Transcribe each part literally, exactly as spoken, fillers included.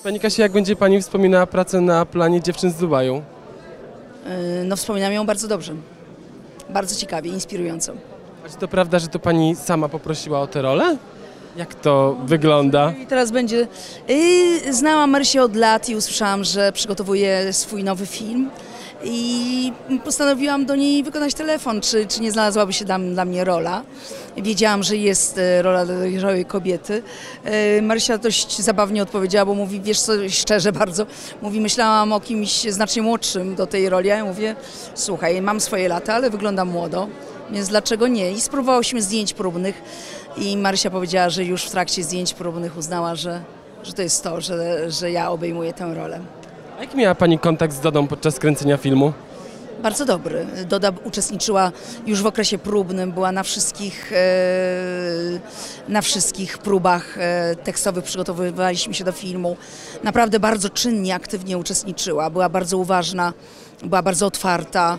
Pani Kasiu, jak będzie Pani wspominała pracę na planie Dziewczyn z Dubaju? Yy, No wspominam ją bardzo dobrze. Bardzo ciekawie, inspirująco. A czy to prawda, że to Pani sama poprosiła o tę rolę? Jak to wygląda? I teraz będzie... Yy, znałam Marysię od lat i usłyszałam, że przygotowuje swój nowy film. I postanowiłam do niej wykonać telefon, czy, czy nie znalazłaby się dla, dla mnie rola. Wiedziałam, że jest e, rola dojrzałej kobiety. E, Marysia dość zabawnie odpowiedziała, bo mówi, wiesz co, szczerze bardzo, mówi, myślałam o kimś znacznie młodszym do tej roli, a ja mówię, słuchaj, mam swoje lata, ale wyglądam młodo, więc dlaczego nie? I spróbowałyśmy zdjęć próbnych i Marysia powiedziała, że już w trakcie zdjęć próbnych uznała, że, że to jest to, że, że ja obejmuję tę rolę. A jaki miała Pani kontakt z Dodą podczas kręcenia filmu? Bardzo dobry. Doda uczestniczyła już w okresie próbnym, była na wszystkich, e, na wszystkich próbach e, tekstowych, przygotowywaliśmy się do filmu. Naprawdę bardzo czynnie, aktywnie uczestniczyła, była bardzo uważna, była bardzo otwarta,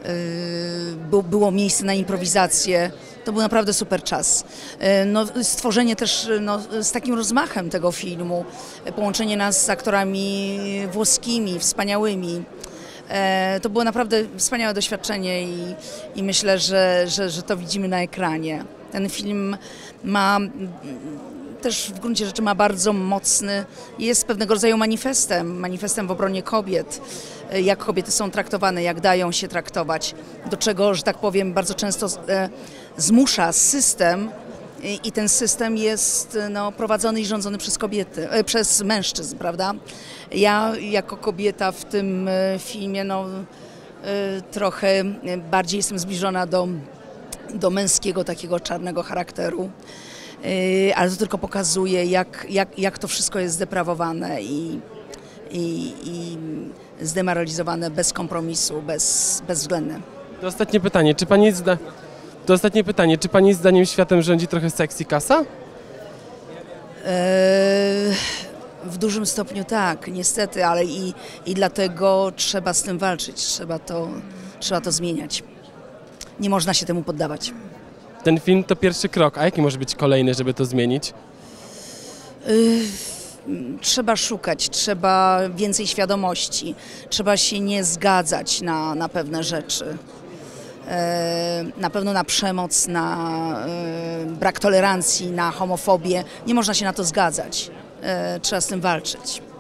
e, było miejsce na improwizację. To był naprawdę super czas. No, stworzenie też no, z takim rozmachem tego filmu, połączenie nas z aktorami włoskimi, wspaniałymi. To było naprawdę wspaniałe doświadczenie i, i myślę, że, że, że to widzimy na ekranie. Ten film ma też w gruncie rzeczy ma bardzo mocny, jest pewnego rodzaju manifestem, manifestem w obronie kobiet, jak kobiety są traktowane, jak dają się traktować, do czego, że tak powiem, bardzo często e, zmusza system i, i ten system jest no, prowadzony i rządzony przez kobiety, e, przez mężczyzn, prawda? Ja jako kobieta w tym e, filmie no, e, trochę bardziej jestem zbliżona do, do męskiego takiego czarnego charakteru. Ale to tylko pokazuje, jak, jak, jak to wszystko jest zdeprawowane i, i, i zdemoralizowane bez kompromisu, bez, bezwzględne. To ostatnie pytanie, czy Pani zda... To ostatnie pytanie, czy Pani zdaniem światem rządzi trochę sexy kasa? Eee, w dużym stopniu tak, niestety, ale i, i dlatego trzeba z tym walczyć, trzeba to, trzeba to zmieniać. Nie można się temu poddawać. Ten film to pierwszy krok, a jaki może być kolejny, żeby to zmienić? Trzeba szukać, trzeba więcej świadomości, trzeba się nie zgadzać na, na pewne rzeczy. Na pewno na przemoc, na brak tolerancji, na homofobię. Nie można się na to zgadzać. Trzeba z tym walczyć.